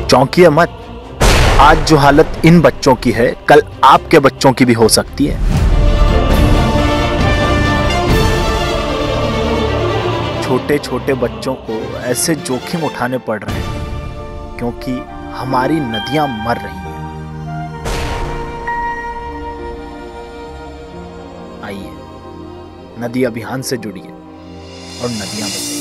चौंकिए मत। आज जो हालत इन बच्चों की है, कल आपके बच्चों की भी हो सकती है। छोटे छोटे बच्चों को ऐसे जोखिम उठाने पड़ रहे हैं क्योंकि हमारी नदियां मर रही हैं। आइए, नदी अभियान से जुड़िए और नदियां बचाइए।